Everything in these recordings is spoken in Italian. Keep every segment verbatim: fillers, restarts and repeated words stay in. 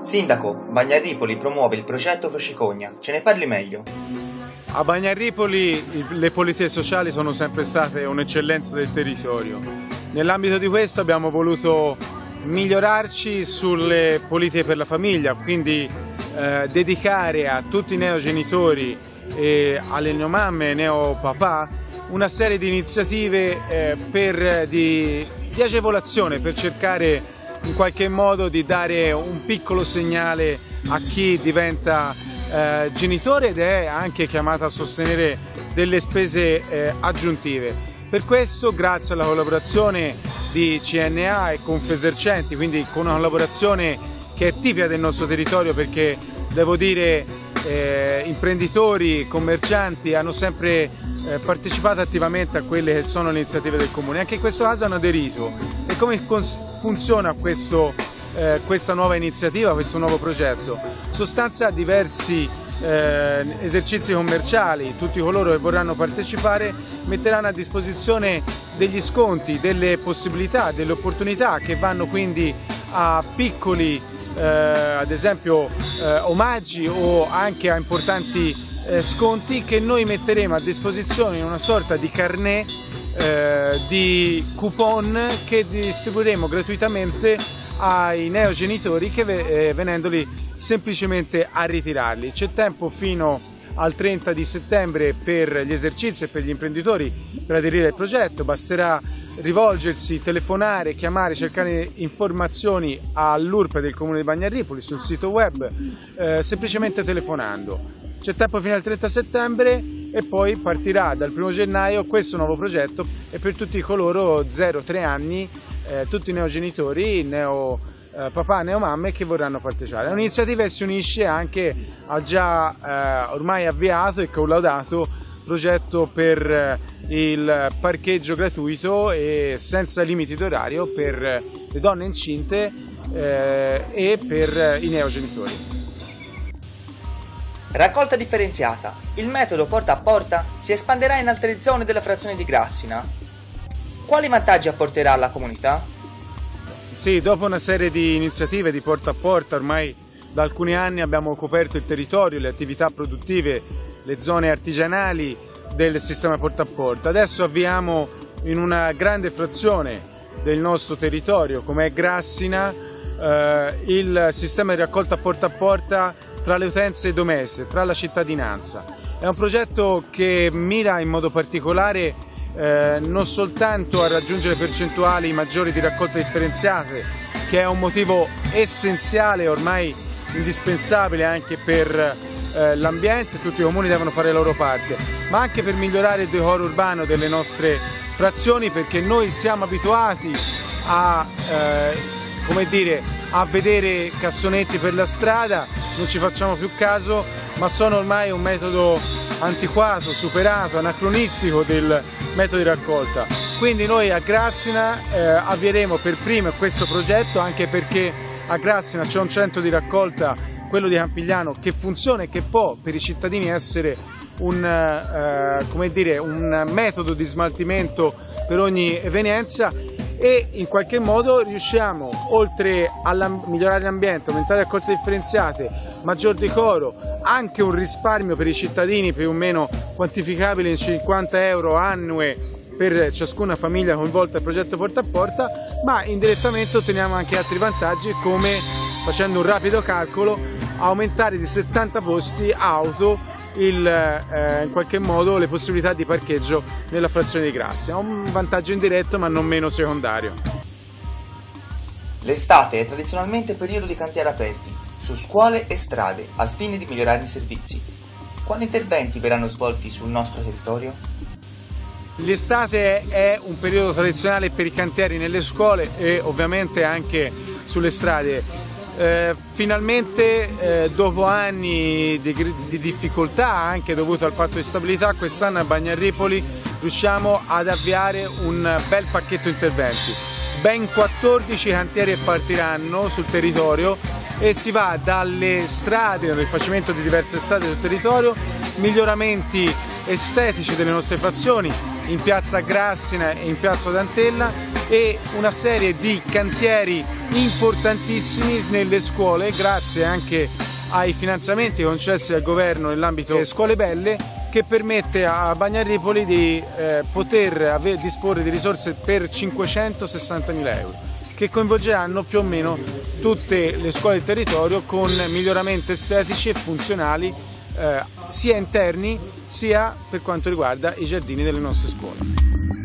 Sindaco, Bagnaripoli promuove il progetto Crocicogna, ce ne parli meglio? A Bagnaripoli le politiche sociali sono sempre state un'eccellenza del territorio. Nell'ambito di questo abbiamo voluto migliorarci sulle politiche per la famiglia, quindi eh, dedicare a tutti i neogenitori e alle neomamme e neopapà una serie di iniziative eh, per, di, di agevolazione per cercare in qualche modo di dare un piccolo segnale a chi diventa eh, genitore ed è anche chiamato a sostenere delle spese eh, aggiuntive. Per questo, grazie alla collaborazione di C N A e Confesercenti, quindi con una collaborazione che è tipica del nostro territorio, perché devo dire eh, imprenditori, commercianti hanno sempre eh, partecipato attivamente a quelle che sono le iniziative del Comune, anche in questo caso hanno aderito. E come funziona questo, eh, questa nuova iniziativa, questo nuovo progetto? Sostanzia diversi eh, esercizi commerciali, tutti coloro che vorranno partecipare metteranno a disposizione degli sconti, delle possibilità, delle opportunità che vanno quindi a piccoli eh, ad esempio eh, omaggi o anche a importanti eh, sconti che noi metteremo a disposizione in una sorta di carnet eh, di coupon che distribuiremo gratuitamente ai neogenitori che eh, venendoli semplicemente a ritirarli. C'è tempo fino al trenta di settembre per gli esercizi e per gli imprenditori per aderire al progetto. Basterà rivolgersi, telefonare, chiamare, cercare informazioni all'U R P del Comune di Bagnaripoli sul sito web, eh, semplicemente telefonando. C'è tempo fino al trenta settembre e poi partirà dal primo gennaio questo nuovo progetto e per tutti coloro zero tre anni, eh, tutti i neogenitori, neo eh, papà, neomamme che vorranno partecipare. È un'iniziativa che si unisce anche al già eh, ormai avviato e collaudato progetto per il parcheggio gratuito e senza limiti d'orario per le donne incinte eh, e per i neogenitori. Raccolta differenziata. Il metodo porta a porta si espanderà in altre zone della frazione di Grassina. Quali vantaggi apporterà alla comunità? Sì, dopo una serie di iniziative di porta a porta, ormai da alcuni anni abbiamo coperto il territorio, le attività produttive, le zone artigianali del sistema porta a porta. Adesso avviamo in una grande frazione del nostro territorio, come è Grassina, eh, il sistema di raccolta porta a porta tra le utenze domestiche, tra la cittadinanza. È un progetto che mira in modo particolare eh, non soltanto a raggiungere percentuali maggiori di raccolta differenziate, che è un motivo essenziale, ormai indispensabile anche per eh, l'ambiente, tutti i comuni devono fare la loro parte, ma anche per migliorare il decoro urbano delle nostre frazioni, perché noi siamo abituati a, eh, come dire, a vedere cassonetti per la strada, non ci facciamo più caso, ma sono ormai un metodo antiquato, superato, anacronistico del metodo di raccolta. Quindi noi a Grassina eh, avvieremo per primo questo progetto, anche perché a Grassina c'è un centro di raccolta, quello di Campigliano, che funziona e che può per i cittadini essere un, eh, come dire, un metodo di smaltimento per ogni evenienza, e in qualche modo riusciamo, oltre a migliorare l'ambiente, aumentare le raccolte differenziate, maggior decoro, anche un risparmio per i cittadini più o meno quantificabile in cinquanta euro annue per ciascuna famiglia coinvolta nel progetto porta a porta, ma indirettamente otteniamo anche altri vantaggi, come, facendo un rapido calcolo, aumentare di settanta posti auto il, eh, in qualche modo le possibilità di parcheggio nella frazione di Grassina. Un vantaggio indiretto ma non meno secondario. L'estate è tradizionalmente periodo di cantieri aperti su scuole e strade al fine di migliorare i servizi. Quali interventi verranno svolti sul nostro territorio? L'estate è un periodo tradizionale per i cantieri nelle scuole e ovviamente anche sulle strade. Eh, finalmente eh, dopo anni di, di difficoltà anche dovute al patto di stabilità, quest'anno a Bagnaripoli riusciamo ad avviare un bel pacchetto interventi. Ben quattordici cantieri partiranno sul territorio e si va dalle strade, dal rifacimento di diverse strade sul territorio, miglioramenti estetici delle nostre frazioni, in piazza Grassina e in piazza D'Antella, e una serie di cantieri importantissimi nelle scuole, grazie anche ai finanziamenti concessi dal governo nell'ambito delle scuole belle, che permette a Bagnaripoli di eh, poter disporre di risorse per cinquecentosessantamila euro, che coinvolgeranno più o meno tutte le scuole del territorio con miglioramenti estetici e funzionali eh, sia interni sia per quanto riguarda i giardini delle nostre scuole.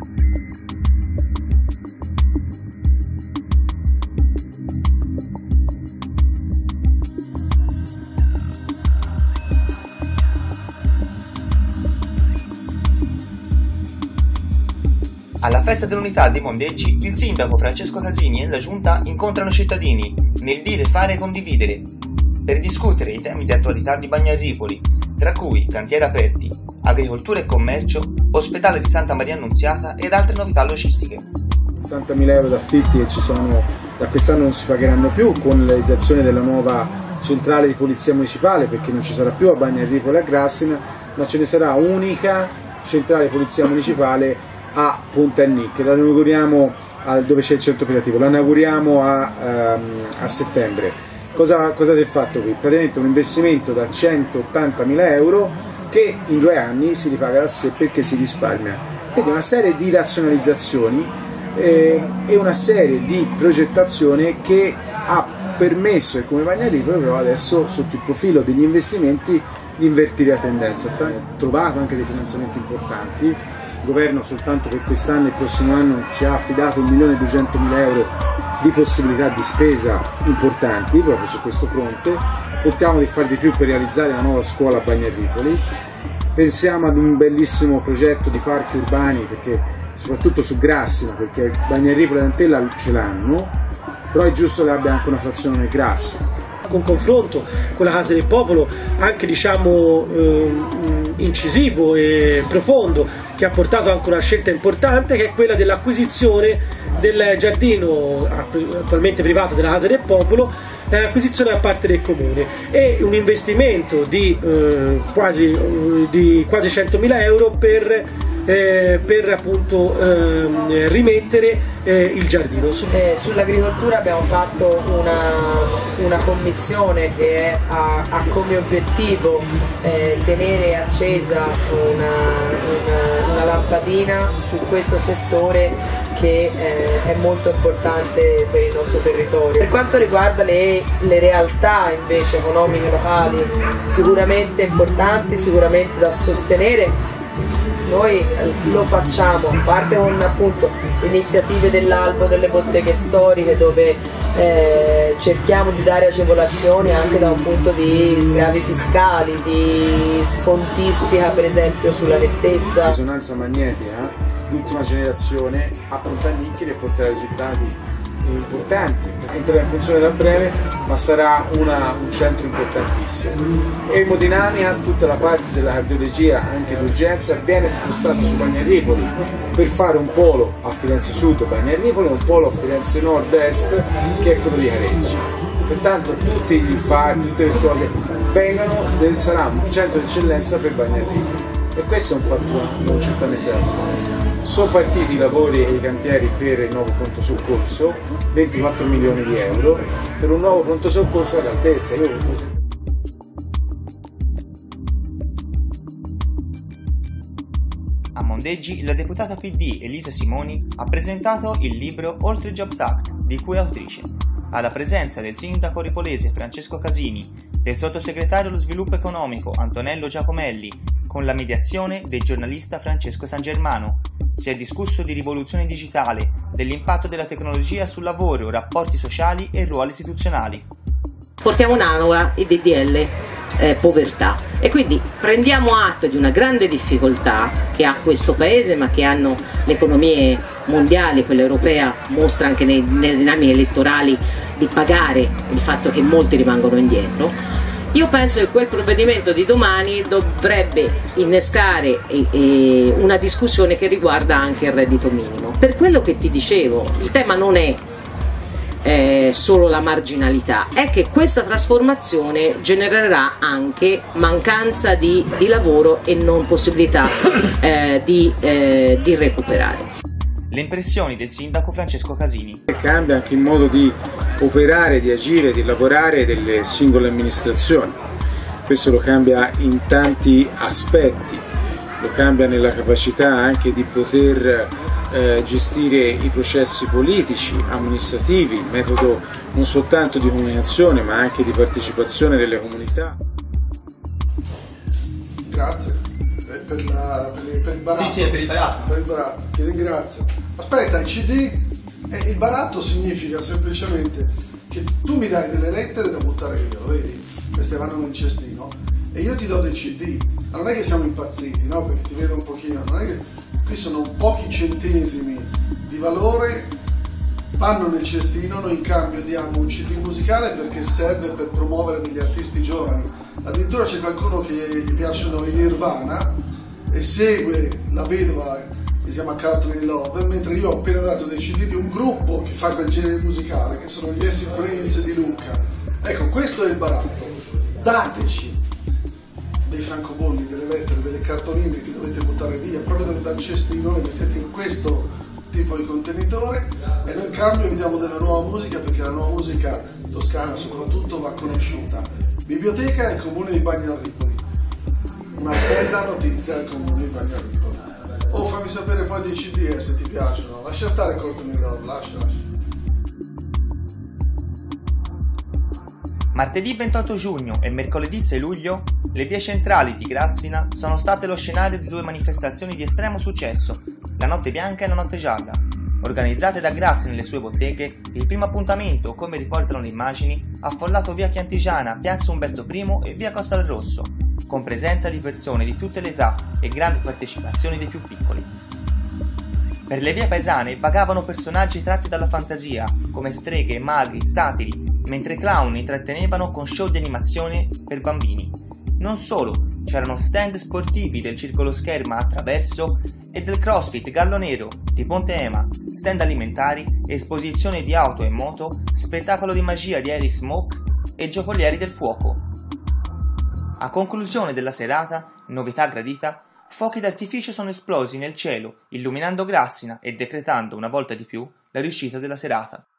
Alla festa dell'unità dei Mondeggi, il sindaco Francesco Casini e la giunta incontrano cittadini nel dire, fare e condividere per discutere i temi di attualità di Bagnaripoli, tra cui cantieri aperti, agricoltura e commercio, ospedale di Santa Maria Annunziata ed altre novità logistiche. ottantamila euro d'affitti che ci sono da quest'anno non si pagheranno più con la realizzazione della nuova centrale di polizia municipale, perché non ci sarà più a Bagnaripoli e a Grassina, ma ce ne sarà unica centrale di polizia municipale a Punta Annicche. La inauguriamo a, dove c'è il centro operativo, la inauguriamo a, um, a settembre. Cosa, cosa si è fatto qui? Praticamente un investimento da centottantamila euro che in due anni si ripaga da sé perché si risparmia. Quindi una serie di razionalizzazioni eh, e una serie di progettazione che ha permesso, e come Bagnaripoli però adesso sotto il profilo degli investimenti, di invertire la tendenza. Ha trovato anche dei finanziamenti importanti. Il governo soltanto per quest'anno e il prossimo anno ci ha affidato un milione e duecentomila euro di possibilità di spesa importanti proprio su questo fronte. Contiamo di fare di più per realizzare la nuova scuola a Bagnaripoli. Pensiamo ad un bellissimo progetto di parchi urbani, perché soprattutto su Grassina, perché Bagnaripoli e D'Antella ce l'hanno, però è giusto che abbia anche una frazione nel Grassina. Con confronto con la Casa del Popolo, anche diciamo eh, incisivo e profondo, che ha portato anche una scelta importante, che è quella dell'acquisizione del giardino attualmente privato della Casa del Popolo, l'acquisizione da parte del comune, e un investimento di eh, quasi, eh, di quasi centomila euro per Eh, per appunto eh, rimettere eh, il giardino. Eh, sull'agricoltura abbiamo fatto una, una commissione che ha, ha come obiettivo eh, tenere accesa una, una, una lampadina su questo settore che eh, è molto importante per il nostro territorio. Per quanto riguarda le, le realtà invece economiche locali, sicuramente importanti, sicuramente da sostenere. Noi lo facciamo, a parte con appunto iniziative dell'albo delle botteghe storiche, dove eh, cerchiamo di dare agevolazioni anche da un punto di sgravi fiscali, di scontistica per esempio sulla nettezza. Risonanza magnetica, l'ultima generazione a Punta Annicche che porterà risultati importanti, entrerà in funzione da breve, ma sarà una, un centro importantissimo. Emodinamica, tutta la parte della cardiologia anche d'urgenza viene spostata su Bagnaripoli per fare un polo a Firenze Sud Bagnaripoli e un polo a Firenze Nord Est che è quello di Careggi. Pertanto tutti gli infarti, tutte queste cose vengono, sarà un centro di eccellenza per Bagnaripoli, e questo è un fatto certamente da fare. Sono partiti i lavori e i cantieri per il nuovo pronto soccorso, ventiquattro milioni di euro, per un nuovo pronto soccorso all'altezza. Io... A Mondeggi la deputata P D Elisa Simoni ha presentato il libro Oltre Jobs Act, di cui è autrice, alla presenza del sindaco ripolese Francesco Casini, del sottosegretario allo sviluppo economico Antonello Giacomelli, con la mediazione del giornalista Francesco San Germano. Si è discusso di rivoluzione digitale, dell'impatto della tecnologia sul lavoro, rapporti sociali e ruoli istituzionali. Portiamo un'aula I D D L eh, povertà, e quindi prendiamo atto di una grande difficoltà che ha questo paese, ma che hanno le economie mondiali, quella europea mostra anche nei, nelle dinamiche elettorali di pagare il fatto che molti rimangono indietro. Io penso che quel provvedimento di domani dovrebbe innescare e, e una discussione che riguarda anche il reddito minimo. Per quello che ti dicevo, il tema non è eh, solo la marginalità, è che questa trasformazione genererà anche mancanza di, di lavoro e non possibilità eh, di, eh, di recuperare. Le impressioni del sindaco Francesco Casini. Cambia anche il modo di operare, di agire, di lavorare delle singole amministrazioni. Questo lo cambia in tanti aspetti, lo cambia nella capacità anche di poter eh, gestire i processi politici, amministrativi, metodo non soltanto di comunicazione ma anche di partecipazione delle comunità. Grazie per, la, per, per il baratto. Sì, sì, per il baratto. Per il baratto, ti ringrazio. Aspetta, il C D, eh, il baratto significa semplicemente che tu mi dai delle lettere da buttare via, lo vedi? Queste vanno nel cestino e io ti do dei C D. Ma non è che siamo impazziti, no? Perché ti vedo un pochino, non è che qui sono pochi centesimi di valore, vanno nel cestino, noi in cambio diamo un C D musicale perché serve per promuovere degli artisti giovani. Addirittura c'è qualcuno che gli piacciono i Nirvana e segue la vedova che si chiama Courtney Love, mentre io ho appena dato dei C D di un gruppo che fa quel genere musicale, che sono gli Acid Brains di Lucca. Ecco, questo è il baratto. Dateci dei francobolli, delle lettere, delle cartoline che dovete buttare via, proprio dal cestino, le mettete in questo tipo di contenitore e noi in cambio vi diamo della nuova musica, perché la nuova musica toscana soprattutto va conosciuta. Biblioteca e Comune di Bagnarripoli. Una bella notizia al Comune di Bagnarripoli. Oh, fammi sapere poi dei C D eh, se ti piacciono. Lascia stare Courtney Love, lascia, lascia. Martedì ventotto giugno e mercoledì sei luglio, le vie centrali di Grassina sono state lo scenario di due manifestazioni di estremo successo, la Notte Bianca e la Notte Gialla. Organizzate da Grassina e le sue botteghe, il primo appuntamento, come riportano le immagini, ha affollato via Chiantigiana, piazza Umberto Primo e via Costa del Rosso, con presenza di persone di tutte le età e grande partecipazione dei più piccoli. Per le vie paesane vagavano personaggi tratti dalla fantasia, come streghe, maghi, satiri, mentre clown intrattenevano con show di animazione per bambini. Non solo, c'erano stand sportivi del Circolo Scherma Attraverso e del CrossFit Gallo Nero di Ponte Ema, stand alimentari, esposizione di auto e moto, spettacolo di magia di Harry Smoke e giocolieri del fuoco. A conclusione della serata, novità gradita, fuochi d'artificio sono esplosi nel cielo, illuminando Grassina e decretando una volta di più la riuscita della serata.